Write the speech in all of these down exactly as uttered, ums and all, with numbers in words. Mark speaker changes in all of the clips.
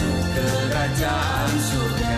Speaker 1: masuk kerajaan surga.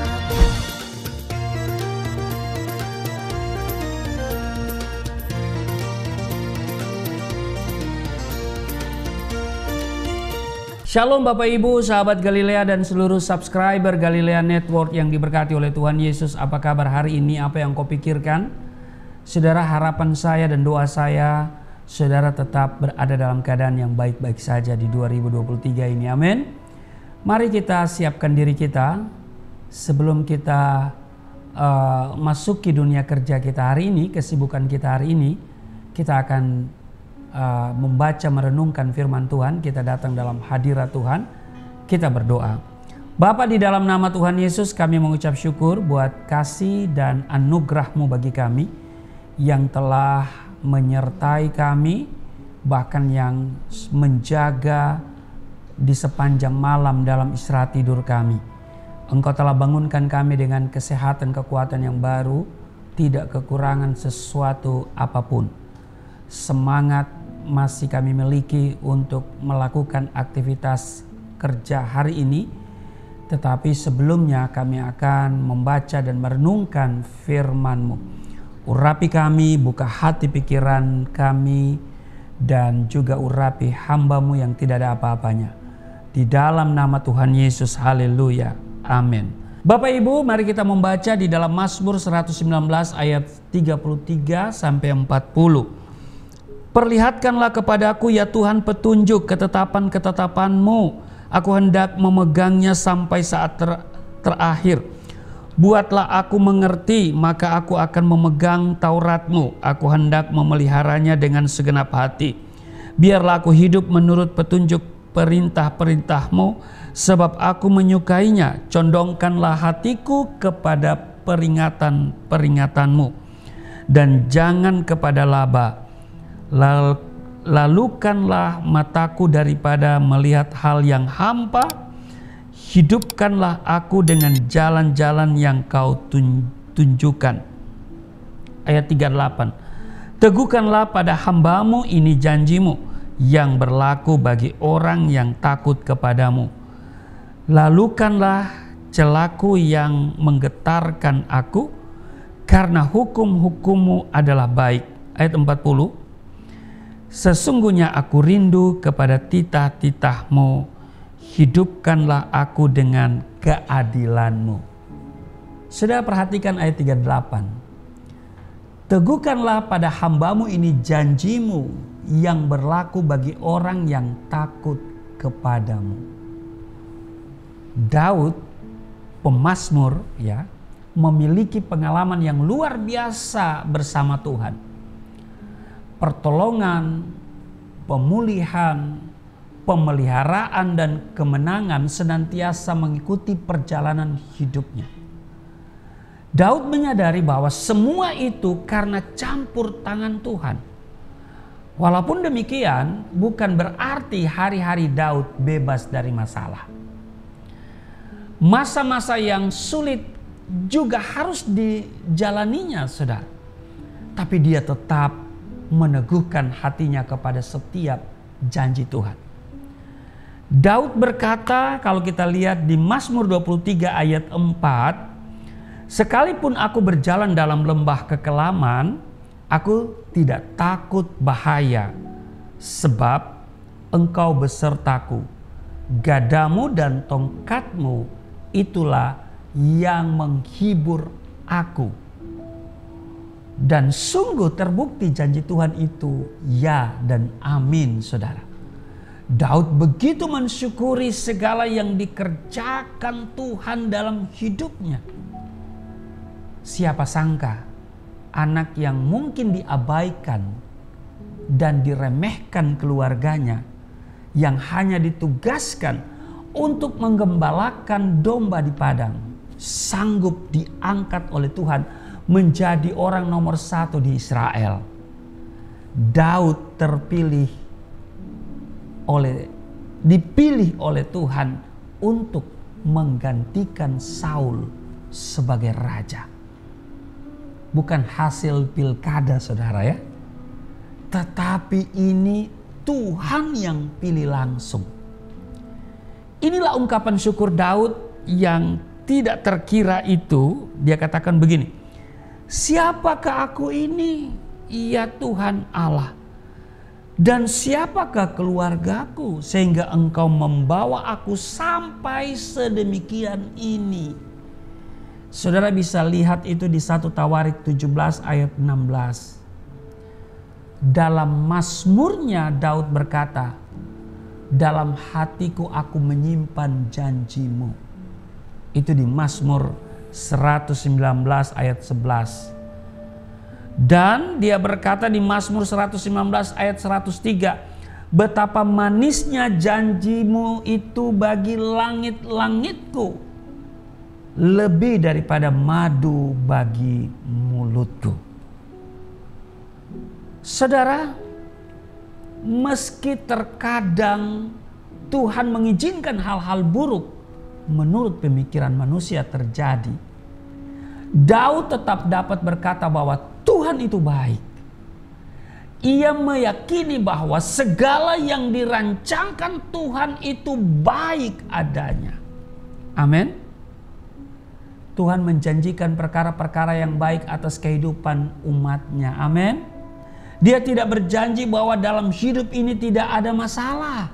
Speaker 2: Shalom Bapak Ibu, sahabat Galilea dan seluruh subscriber Galilea Network yang diberkati oleh Tuhan Yesus. Apa kabar hari ini? Apa yang kau pikirkan? Saudara, harapan saya dan doa saya, saudara tetap berada dalam keadaan yang baik-baik saja di dua ribu dua puluh tiga ini. Amin. Mari kita siapkan diri kita sebelum kita uh, masuki dunia kerja kita hari ini, kesibukan kita hari ini. Kita akan Uh, membaca merenungkan firman Tuhan. Kita datang dalam hadirat Tuhan, kita berdoa. Bapa, di dalam nama Tuhan Yesus kami mengucap syukur buat kasih dan anugerah-Mu bagi kami yang telah menyertai kami, bahkan yang menjaga di sepanjang malam dalam istirahat tidur kami. Engkau telah bangunkan kami dengan kesehatan, kekuatan yang baru, tidak kekurangan sesuatu apapun. Semangat masih kami miliki untuk melakukan aktivitas kerja hari ini. Tetapi sebelumnya kami akan membaca dan merenungkan firman-Mu. Urapi kami, buka hati pikiran kami, dan juga urapi hamba-Mu yang tidak ada apa-apanya. Di dalam nama Tuhan Yesus, haleluya, amin. Bapak Ibu, mari kita membaca di dalam Mazmur seratus sembilan belas ayat tiga puluh tiga sampai empat puluh. Perlihatkanlah kepadaku ya Tuhan petunjuk ketetapan-ketetapan-Mu. Aku hendak memegangnya sampai saat ter terakhir. Buatlah aku mengerti, maka aku akan memegang Taurat-Mu. Aku hendak memeliharanya dengan segenap hati. Biarlah aku hidup menurut petunjuk perintah-perintah-Mu, sebab aku menyukainya. Condongkanlah hatiku kepada peringatan-peringatan-Mu, dan jangan kepada laba. Lalukanlah mataku daripada melihat hal yang hampa. Hidupkanlah aku dengan jalan-jalan yang Kau tunjukkan. Ayat tiga puluh delapan. Teguhkanlah pada hamba-Mu ini janji-Mu yang berlaku bagi orang yang takut kepadamu. Lalukanlah celaku yang menggetarkan aku, karena hukum-hukum-Mu adalah baik. Ayat empat puluh. Sesungguhnya aku rindu kepada titah-titah-Mu, hidupkanlah aku dengan keadilan-Mu. Saudara, perhatikan ayat tiga puluh delapan. Teguhkanlah pada hamba-Mu ini janji-Mu yang berlaku bagi orang yang takut kepadamu. Daud, pemazmur, ya, memiliki pengalaman yang luar biasa bersama Tuhan. Pertolongan, pemulihan, pemeliharaan, dan kemenangan senantiasa mengikuti perjalanan hidupnya. Daud menyadari bahwa semua itu karena campur tangan Tuhan. Walaupun demikian, bukan berarti hari-hari Daud bebas dari masalah. Masa-masa yang sulit juga harus dijalaninya, saudara. Tapi dia tetap meneguhkan hatinya kepada setiap janji Tuhan. Daud berkata, kalau kita lihat di Mazmur dua puluh tiga ayat empat, sekalipun aku berjalan dalam lembah kekelaman, aku tidak takut bahaya, sebab Engkau besertaku. Gadamu dan tongkatmu itulah yang menghibur aku. Dan sungguh terbukti janji Tuhan itu ya dan amin, saudara. Daud begitu mensyukuri segala yang dikerjakan Tuhan dalam hidupnya. Siapa sangka anak yang mungkin diabaikan dan diremehkan keluarganya, yang hanya ditugaskan untuk menggembalakan domba di padang, sanggup diangkat oleh Tuhan menjadi orang nomor satu di Israel. Daud terpilih oleh, dipilih oleh Tuhan untuk menggantikan Saul sebagai raja. Bukan hasil pilkada, saudara, ya. Tetapi ini Tuhan yang pilih langsung. Inilah ungkapan syukur Daud yang tidak terkira itu. Dia katakan begini, siapakah aku ini, ya Tuhan Allah, dan siapakah keluargaku sehingga engkau membawa aku sampai sedemikian ini. Saudara bisa lihat itu di satu Tawarik tujuh belas ayat enam belas. Dalam mazmurnya Daud berkata, dalam hatiku aku menyimpan janjimu. Itu di Mazmur seratus sembilan belas ayat sebelas. Dan dia berkata di Mazmur seratus sembilan belas ayat seratus tiga, betapa manisnya janjimu itu bagi langit-langitku, lebih daripada madu bagi mulutku. Saudara, meski terkadang Tuhan mengizinkan hal-hal buruk menurut pemikiran manusia terjadi, Daud tetap dapat berkata bahwa Tuhan itu baik. Ia meyakini bahwa segala yang dirancangkan Tuhan itu baik adanya. Amin. Tuhan menjanjikan perkara-perkara yang baik atas kehidupan umatnya. Amin. Dia tidak berjanji bahwa dalam hidup ini tidak ada masalah.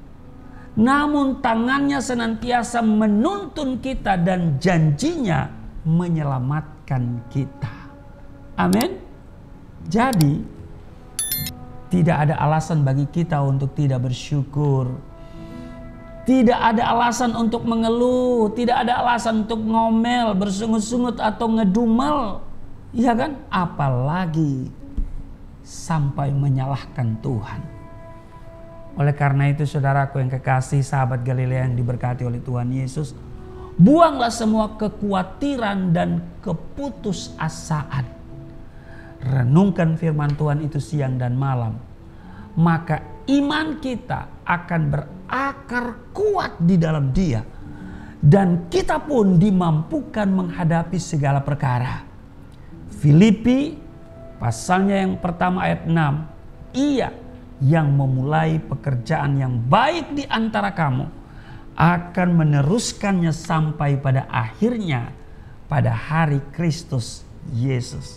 Speaker 2: Namun tangannya senantiasa menuntun kita dan janjinya menyelamatkan kita. Amin. Jadi tidak ada alasan bagi kita untuk tidak bersyukur. Tidak ada alasan untuk mengeluh. Tidak ada alasan untuk ngomel, bersungut-sungut atau ngedumel. Iya kan? Apalagi sampai menyalahkan Tuhan. Oleh karena itu saudaraku yang kekasih, sahabat Galilea yang diberkati oleh Tuhan Yesus, buanglah semua kekhawatiran dan keputusasaan. Renungkan firman Tuhan itu siang dan malam. Maka iman kita akan berakar kuat di dalam Dia. Dan kita pun dimampukan menghadapi segala perkara. Filipi pasalnya yang pertama ayat enam. Ia yang memulai pekerjaan yang baik di antara kamu akan meneruskannya sampai pada akhirnya pada hari Kristus Yesus.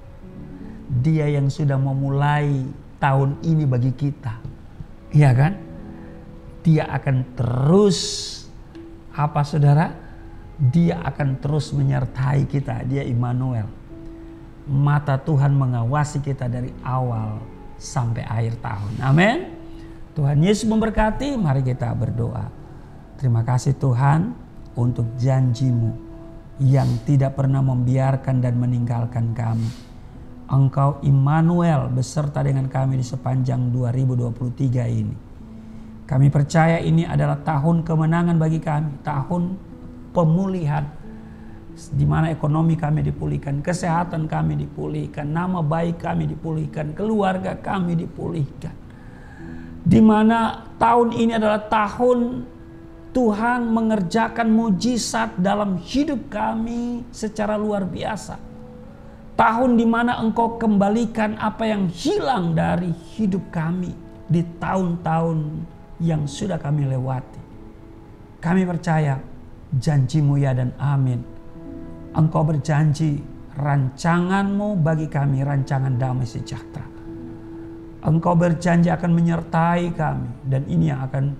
Speaker 2: Dia yang sudah memulai tahun ini bagi kita. Iya kan? Dia akan terus apa saudara? Dia akan terus menyertai kita. Dia Immanuel. Mata Tuhan mengawasi kita dari awal sampai akhir tahun. Amin. Tuhan Yesus memberkati. Mari kita berdoa. Terima kasih Tuhan untuk janji-Mu yang tidak pernah membiarkan dan meninggalkan kami. Engkau Immanuel beserta dengan kami di sepanjang dua ribu dua puluh tiga ini. Kami percaya ini adalah tahun kemenangan bagi kami. Tahun pemulihan. Di mana ekonomi kami dipulihkan, kesehatan kami dipulihkan, nama baik kami dipulihkan, keluarga kami dipulihkan. Di mana tahun ini adalah tahun Tuhan mengerjakan mujizat dalam hidup kami secara luar biasa. Tahun di mana Engkau kembalikan apa yang hilang dari hidup kami di tahun-tahun yang sudah kami lewati. Kami percaya janji-Mu ya dan amin. Engkau berjanji rancangan-Mu bagi kami rancangan damai sejahtera. Engkau berjanji akan menyertai kami. Dan ini yang akan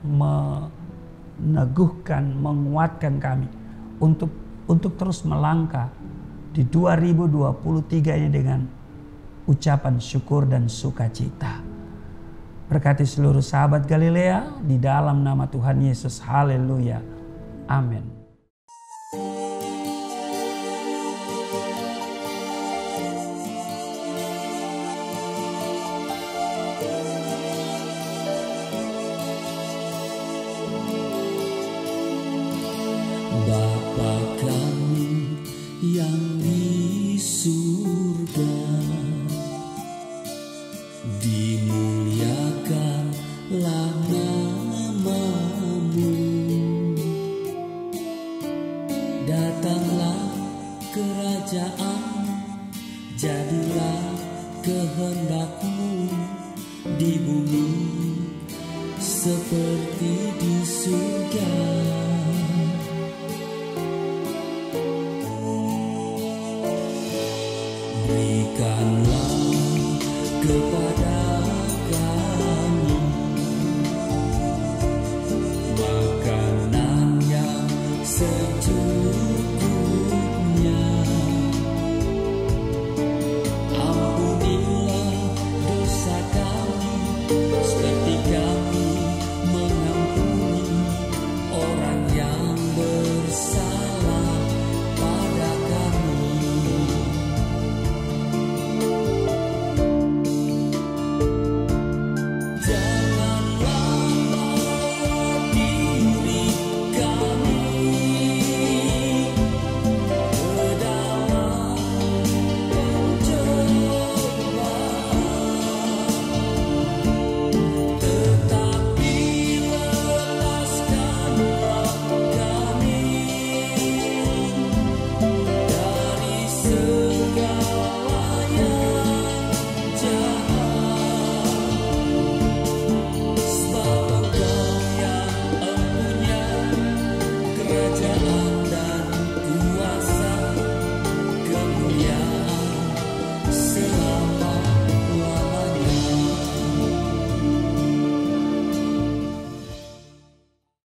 Speaker 2: meneguhkan, menguatkan kami. Untuk untuk terus melangkah di dua ribu dua puluh tiga ini dengan ucapan syukur dan sukacita. Berkati seluruh sahabat Galilea di dalam nama Tuhan Yesus. Haleluya. Amin.
Speaker 1: Bapa kami yang di surga, dimuliakanlah nama-Mu. Datanglah kerajaan, jadilah kehendak-Mu di bumi seperti di surga. saja.